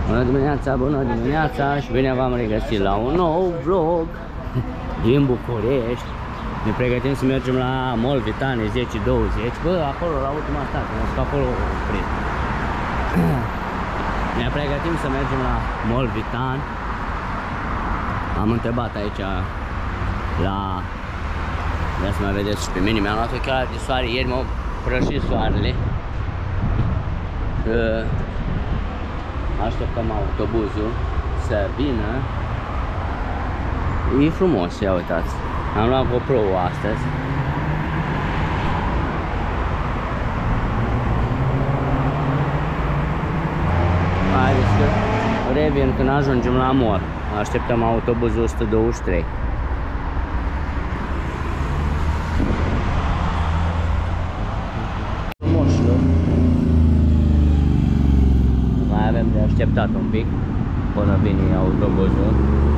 Bună dimineața și bine v-am regăsit la un nou vlog din București. Ne pregătim să mergem la Mall Vitane 10-20. Bă, acolo la ultima stație, că acolo oprit. Ne pregătim să mergem la Mall Vitan. Am întrebat aici la... Ia să mă vedeți și pe mine, mi-am luat ochelari de soare. Ieri m-a prăjit soarele. Așteptăm autobuzul să vină. E frumos, ia uitați. Am luat GoPro-ul astăzi. Haideți că revin când ajungem la mall. Așteptăm autobuzul 123. Mai avem de așteptat un pic până vine autobuzul.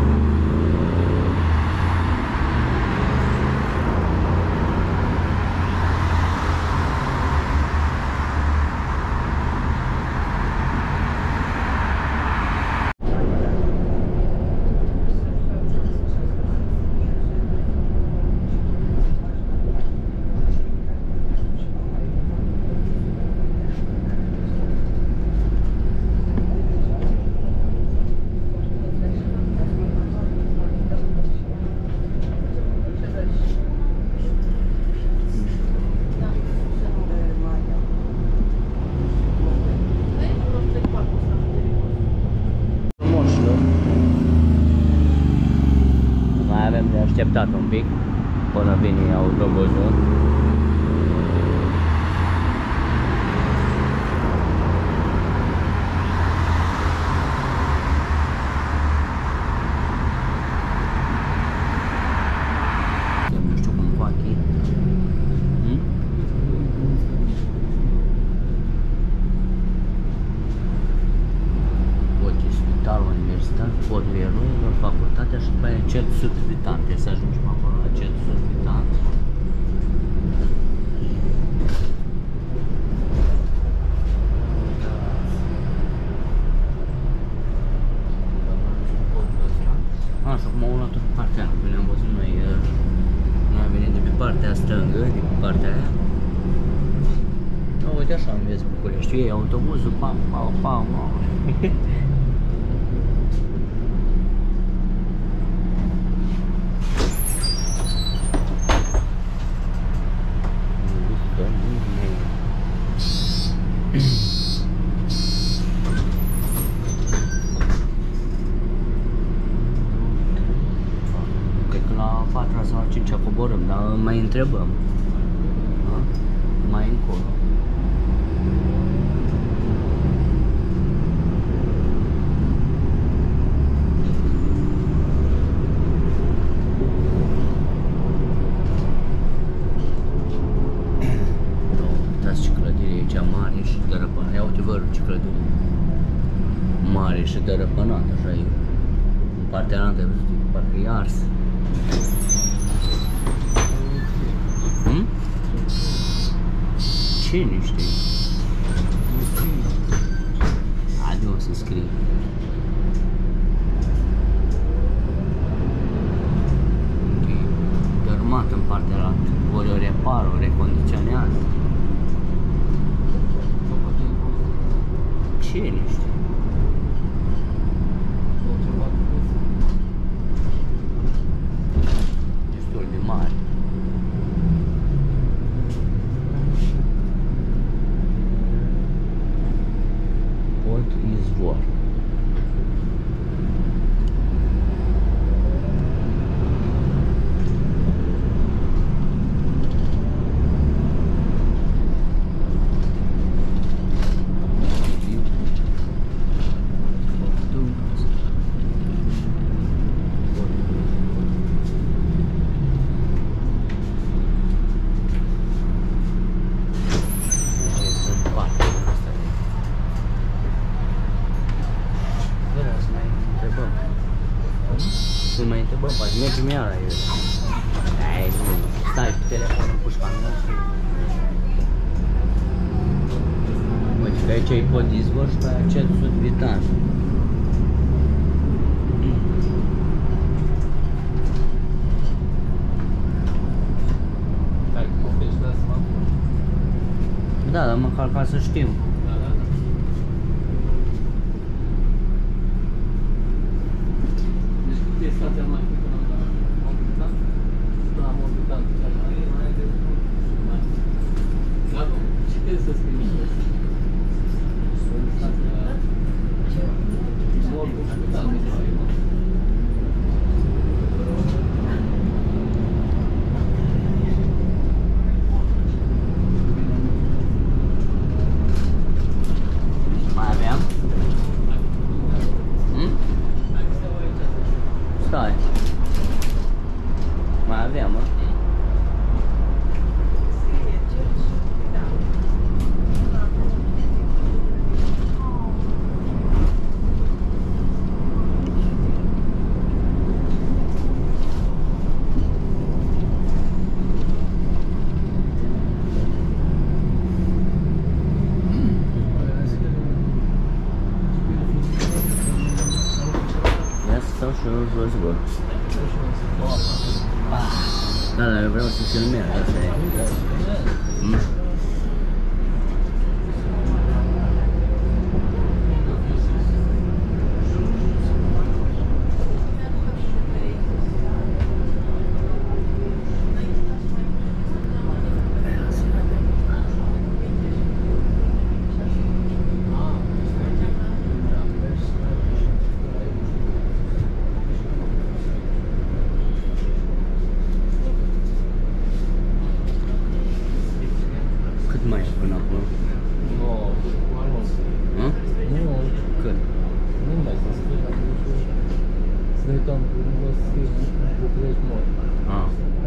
Mai avem de așteptat un pic până vine autobuzul. Nu știu cum fac ei. Spitalul Universitar, podul eroilor, facultatea și după aia Centru Sud Vitan. Trebuie să ajungem acolo la Centru Sud Vitan. Așa, cum au luat-o pe partea aia, când am văzut noi, noi am venit de pe partea stângă, de pe partea aia. Uite așa îmi vezi București, ei autobuzul, pam, pam, pam, pam. Cred că la 4-a sau 5-a coborâm, dar mai întrebăm. Da? Mai încolo. Uitați ce clădire e aici mare și dărăpânată. Ia uite, vă rog, ce clădire mare și dărăpânată, așa e. În partea altă, parcă e ars. Ce nu știu? Adi o să scrie. Dărâmat în partea altă. Ori o repară, o recondiționează. Ce nu știu? Destul de mare. Port Izvor. Să mai întrebăm, poate mergem iar la el. Ai, nu, stai cu telefonul cu șpanul. Uite că aici e pod Izvor și pe aia Centru Sud Vitan. dar măcar ca să știm. Deci cât e stația mai mică la Moldovan? La Moldovan cea mai de mai. Da, ce trebuie să scrii mică? Moldovan. Mai aveam? Stai. Mai aveam, mă. Social Rosebud. Da, dar eu vreau să filmez, asta e. Cât mai e până acolo? Nu, Cât? nu mai să scrie la să ne uităm, nu o să scrie București Mall. Ah.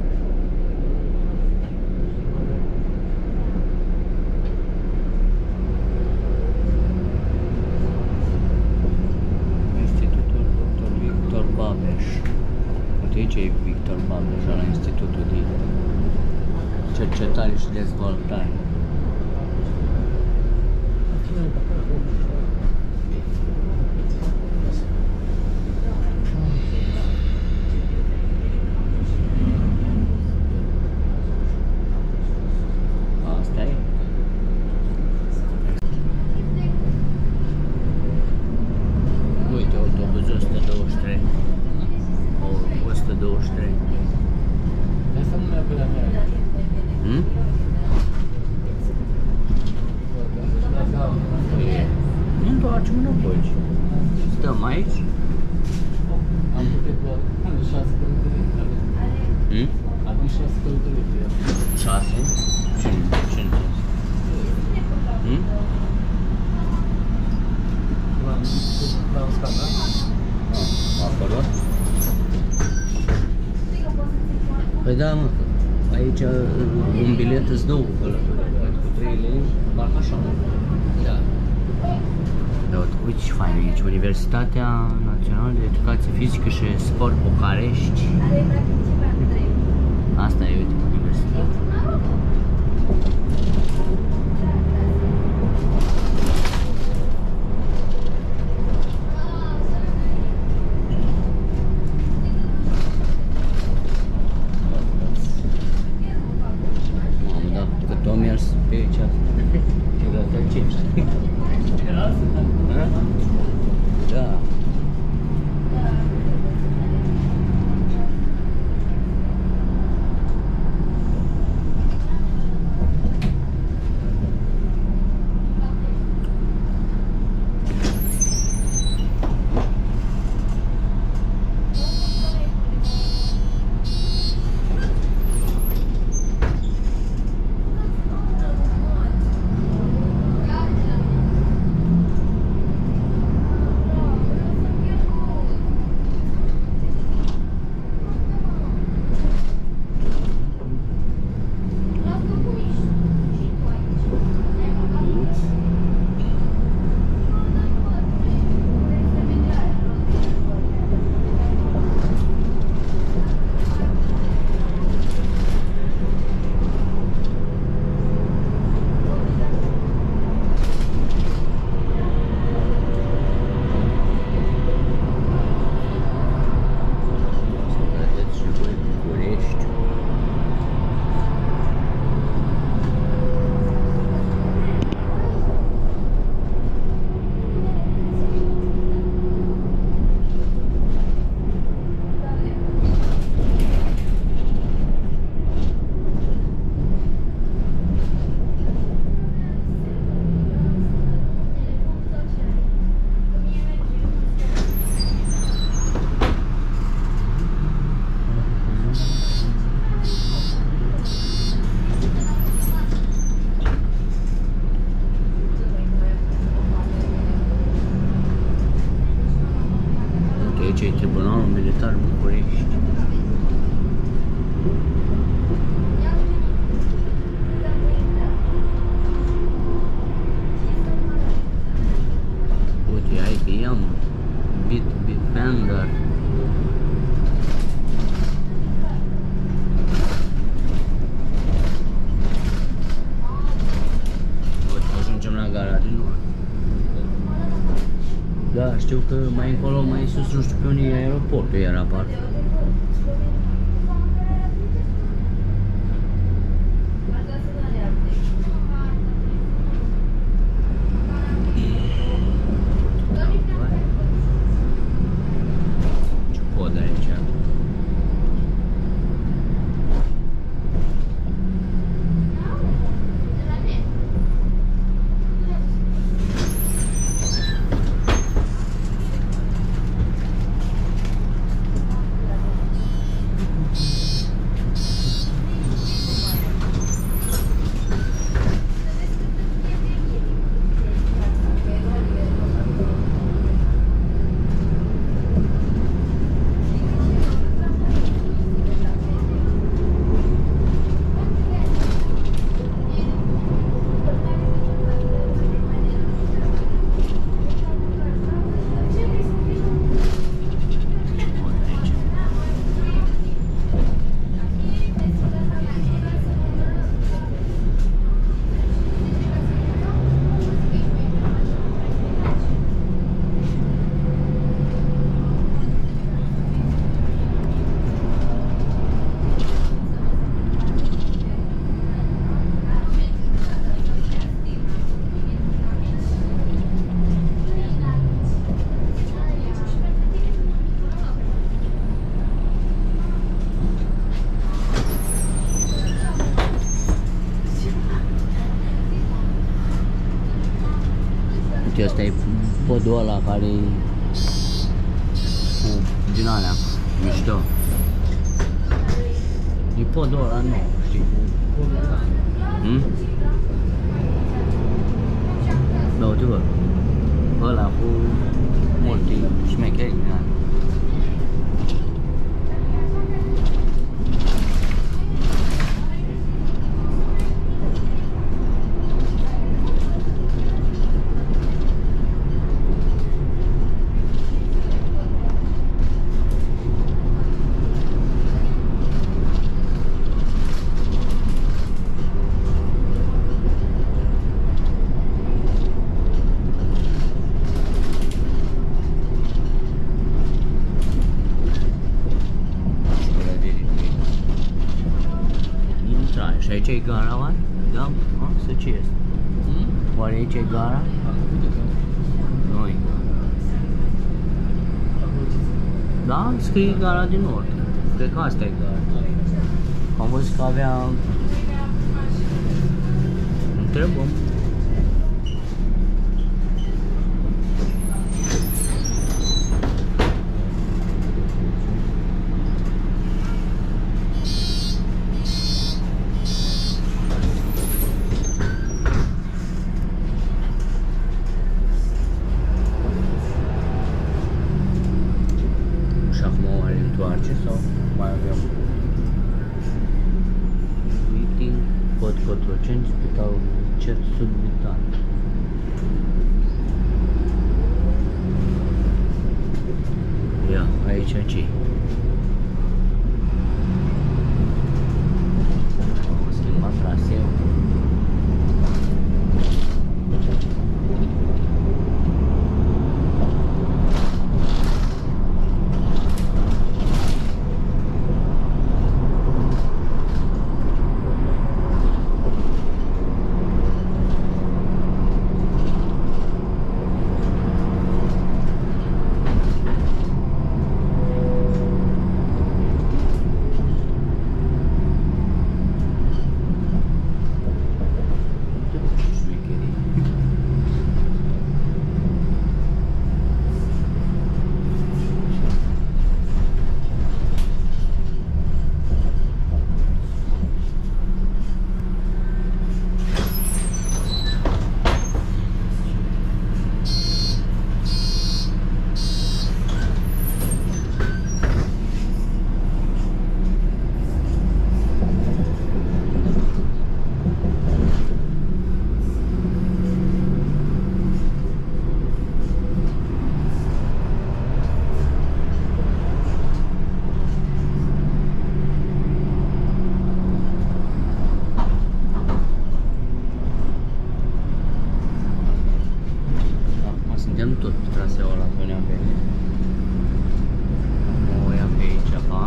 Institutul Dr. Victor Babeș. Uite aici e Victor Babeș la Institutul de Cercetare și Dezvoltare. Asta e. Uite, autobuzul 123. 123. Asta nu mi-a pe la mea aici. Nu întoarcem înapoi. Stăm aici. Am putea doar 6 călătorii. Avem 6 călătorii pe ea. 6? Cine? L-am scanat. Acolo? Păi da, mă, aici un bilet îți dă o călătorie. Cu 3 lei, parcă așa. Da. Da, uite ce fain aici, Universitatea Națională de Educație Fizică și Sport București. Asta e, uite, universitatea. Mamă, da, cât o mers pe aici. Ce rătăcești. Da. e Tribunalul Militar București. Uite, hai că i-am Bitdefender. Ajungem la gara din Nord. Da, știu că mai încolo, mai sus, nu știu pe unde e aeroportul, era parcă. Ce pod aici? Uite, ăsta e podul ăla care e cu din alea, mișto. E podul ăla nou, știi, cu... Da, uite bă, ăla cu multe șmecheri din alea. Și aici e gara, oare? Da? Să ce este? Oare aici e gara? Nu-i. Da? Scrie gara din Nord. Cred că asta e gara. Am văzut că avea... Întrebăm. Sau mai avem meeting, Pod Cotroceni, Spitalul Cer Sud-Vitan. Ia, aici ce? Am schimbat traseul. traseul ăla pe unde am venit. O ia pe aici, pa.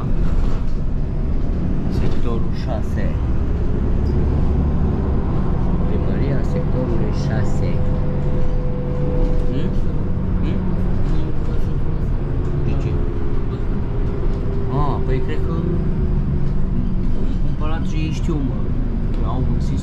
Sectorul 6. Primăria sectorului 6. De ce? Păi cred că cumpărat și ei știu, mă. Au un sistem.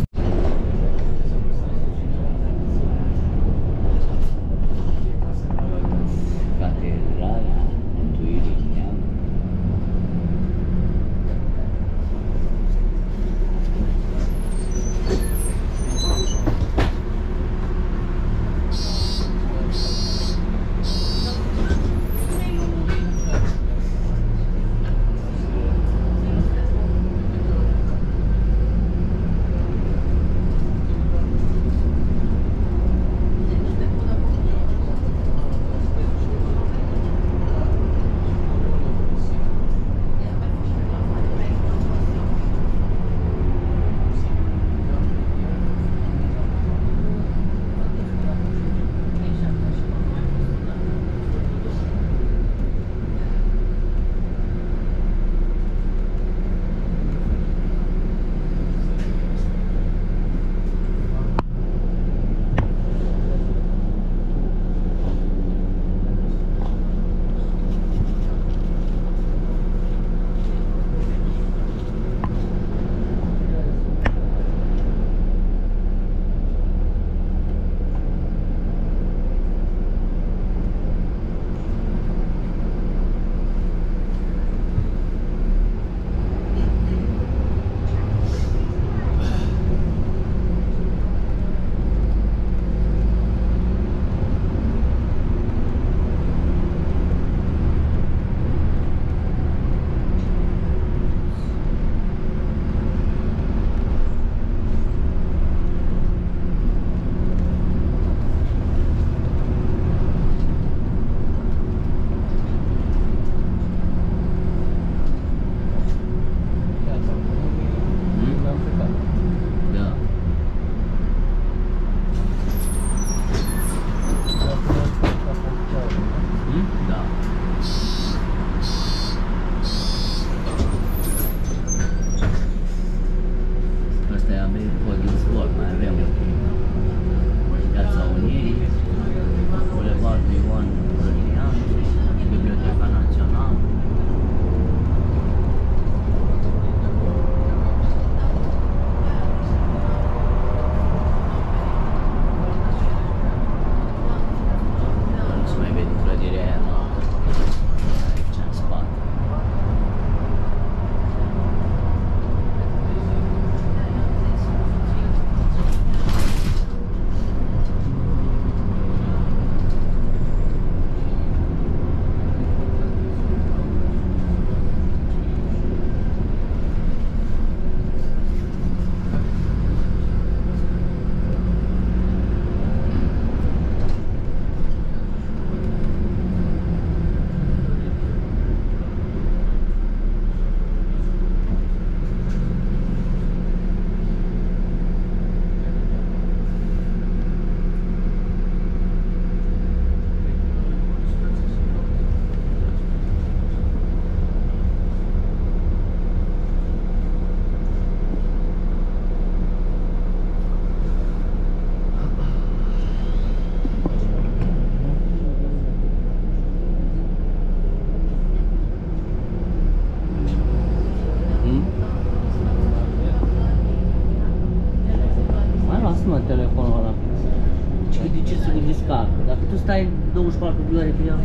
Stai 24 de ore pe ea.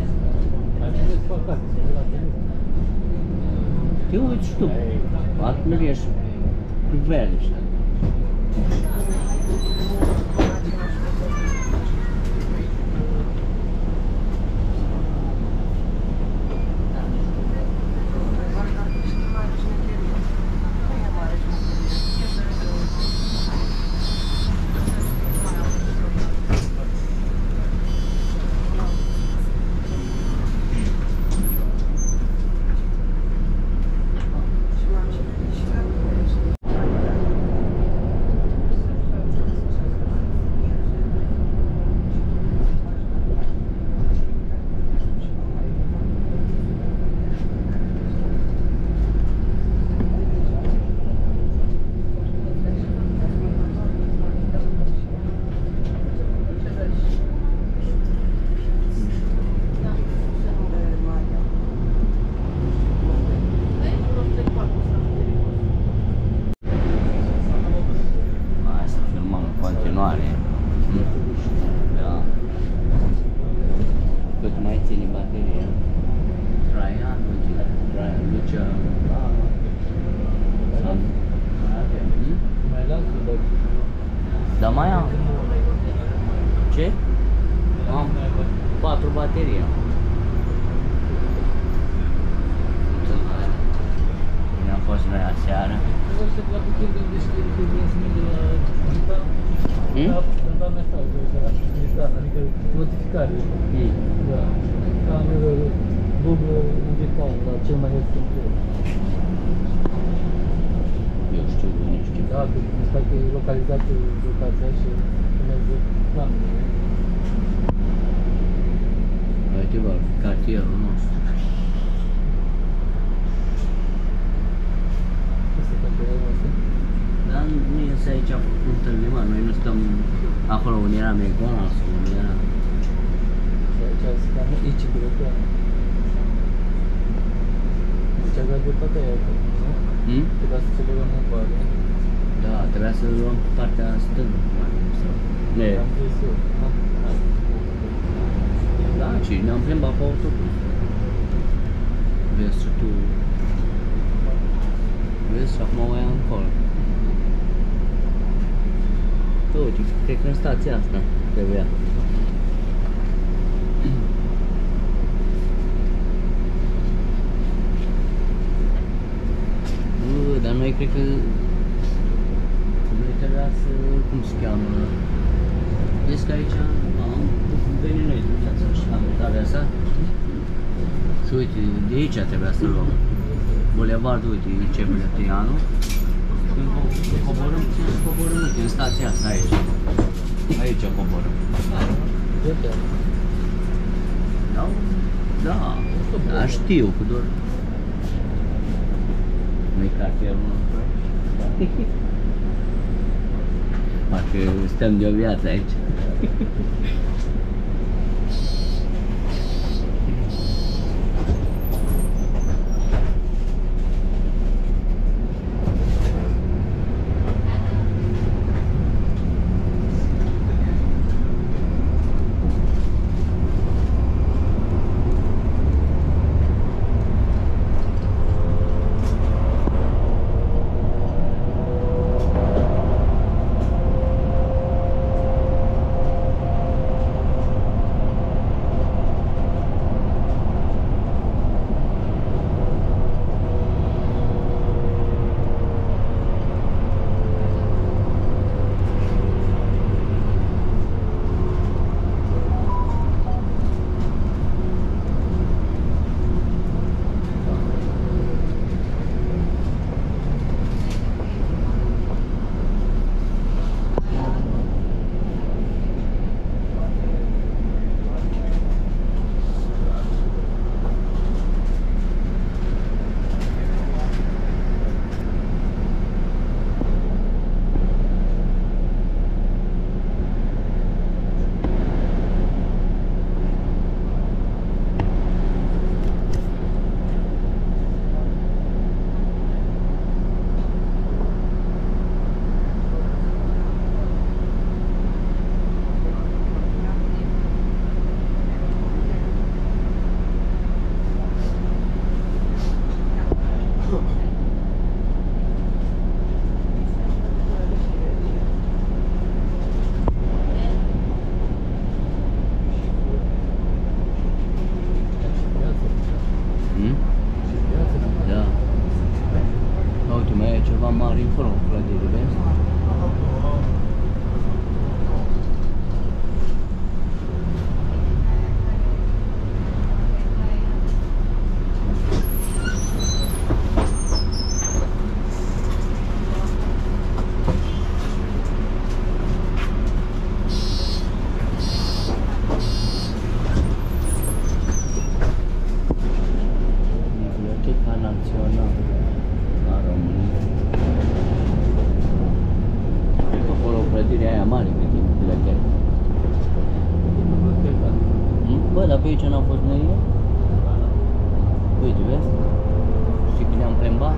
Te uiți și tu. Admirezi priveliște. ține bateria. Traian, Lucia. Mai lasă, dar... Dar mai am. Ce? Am 4 baterii. Bine am fost noi aseară. Nu știu la puțin de deșteri că vrem să mergem la Gitan. Da, mesaj de la Gitan, adică notificare. Da. Cameră dublă în Gitan, la cel mai ieftin preț. Eu știu, nu știu. Da, că stai că e localizată locația și merge cameră. Uite bă, cartierul nostru. Este cartierul nostru. Dar nu este aici întâlnim, mă. Noi nu stăm acolo unde era McDonald's, unde era... Și aici se cam aici cu lucrarea. Deci avea dreptatea aia acolo, nu? Trebuia să se băgăm în coadă. Da, trebuia să luăm partea stângă. Am zis eu. Da, și ne-am plimbat pe autobuz. Vezi și tu. Vezi și acum o ia încolo. Uite, cred că în stația asta trebuia. Dar noi cred că noi trebuia să... cum se cheamă? Vezi că aici am venit noi dimineața și am traversat. Și uite, de aici trebuia să luăm. Bulevardul, uite, ce Buleteanu. Și coborâm, uite, în stația asta aici. Aici coborâm. Da? Da. Da, știu, cu doar... Nu-i cartierul nostru. Parcă stăm de o viață aici. Bă, dar pe aici n-am fost noi. Uite, vezi? Știi că ne-am plimbat?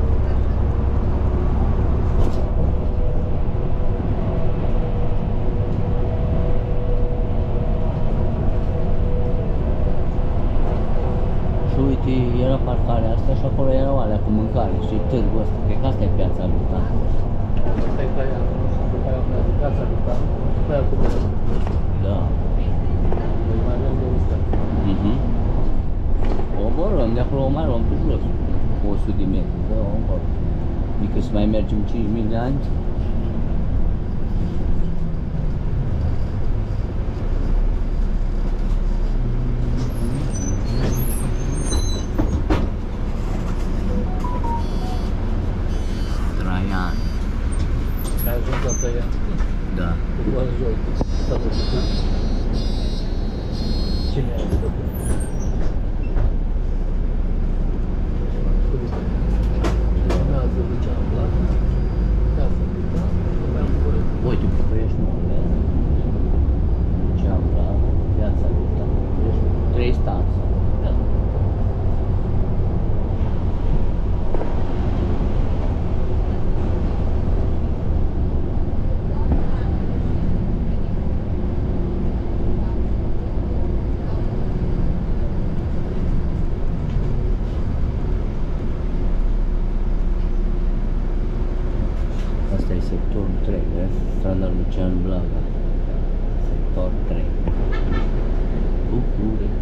uite, era parcarea asta și acolo erau alea cu mâncare și târgul ăsta. Cred că asta e piața lui Tan. Asta e care am, după aia am mers de casa lui Tan, după aia cu mine. Da. Deci mai avem două state. Coborăm de acolo, o mai luăm pe jos. 100 de metri, da, încolo. Adică să mai mergem 5.000 de ani. Traian. Ai ajuns la Traian. Da. Cu Guangzhou. Statul Bucan. Cine ai făcut? Urmează Lucian Blat. Casa lui Tan. După aia București. Uite, București nu, vezi? Ce am la viața lui Tan. București, 3 stați. Da. Asta e sectorul 3, vezi? Strada Lucian Blaga. Sector 3. București.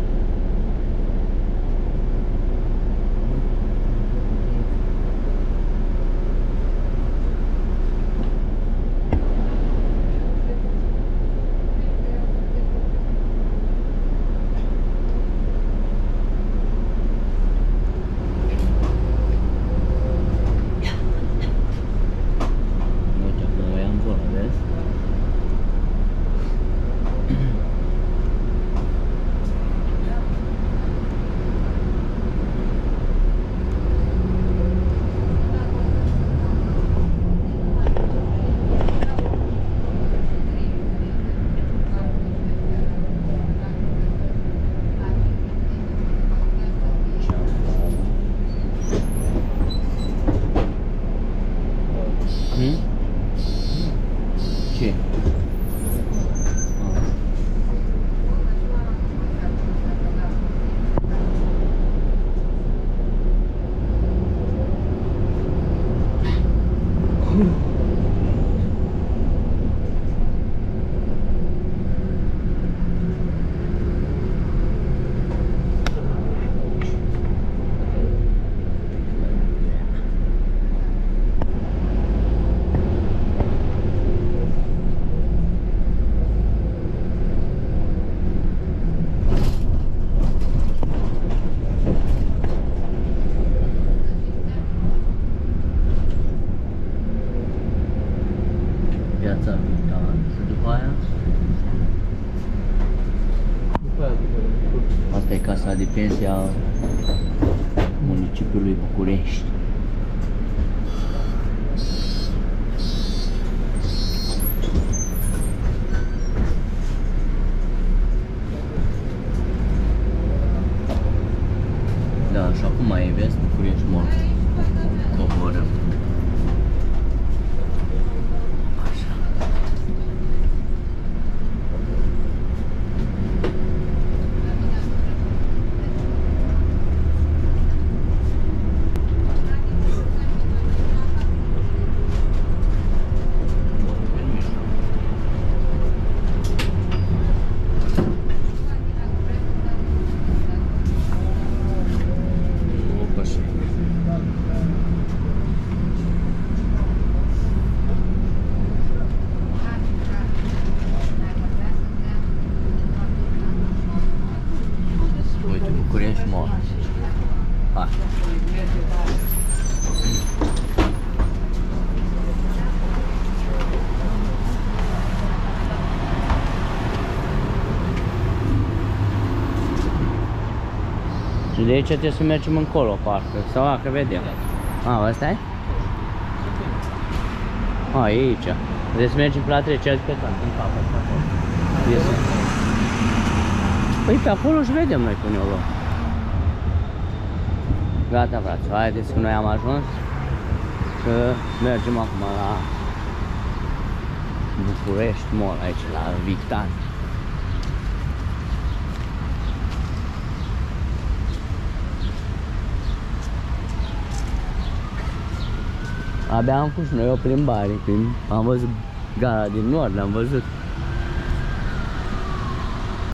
Uite, acolo e Angola, vezi? Ce? Piața lui Tan. Și după aia? După aia București. Asta e casa de pensie a municipiului București. Da, și acum mai e, vezi, București Mall. Coborăm. Așa. Uite, București Mall. Hai. Și de aici trebuie să mergem încolo, parcă. Sau că vedem. Ăsta e? E aici. Trebuie să mergem pe la trecerea pe toată, în capăt, pe acolo. Păi pe acolo și vedem noi cum ne o luăm. Gata, frate, haideți că noi am ajuns. Că mergem acum la București Mall, aici, la Victan. Abia am fost noi o plimbare când am văzut gara din nord, am văzut.